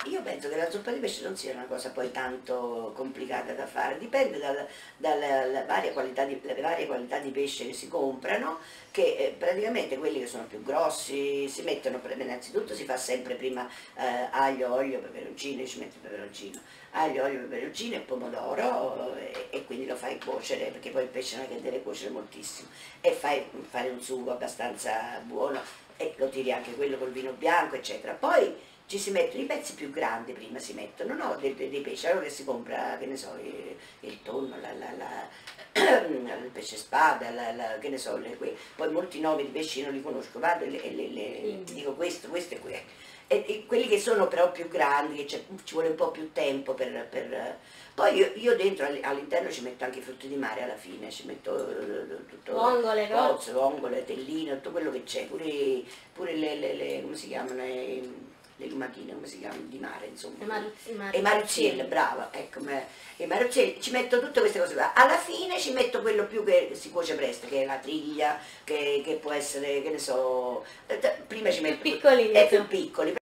Io penso che la zuppa di pesce non sia una cosa poi tanto complicata da fare, dipende dalle le varie qualità di pesce che si comprano, che praticamente quelli che sono più grossi si mettono, innanzitutto si fa sempre prima aglio, olio, peperoncino, ci metti il peperoncino, aglio, olio, peperoncino e pomodoro e quindi lo fai cuocere, perché poi il pesce non è che deve cuocere moltissimo, e fai fare un sugo abbastanza buono e lo tiri anche quello col vino bianco, eccetera. Poi ci si mettono i pezzi più grandi, prima si mettono, no? Dei pesci, allora che si compra, che ne so, il tonno, il pesce spada, che ne so, poi molti nomi di pesci non li conosco, vado e ti dico questo e quello. E quelli che sono però più grandi, che ci vuole un po' più tempo poi io dentro all'interno ci metto anche i frutti di mare alla fine, ci metto tutto, Vongole, cozze, vongole, tellino, tutto quello che c'è, pure come si chiamano, le lumachine, come si chiamano, di mare, insomma. E maruzzielle, brava, ecco, i maruzzielli, ci metto tutte queste cose qua. Alla fine ci metto quello più che si cuoce presto, che è la triglia, che può essere, che ne so, prima ci metto... Più piccolini. Più piccoli.